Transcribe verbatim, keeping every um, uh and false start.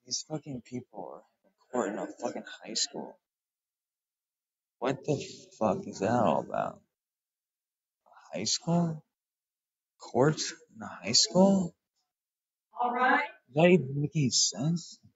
These fucking people are having court in a fucking high school. What the fuck is that all about? High school? Court in a high school? Does that even make any sense?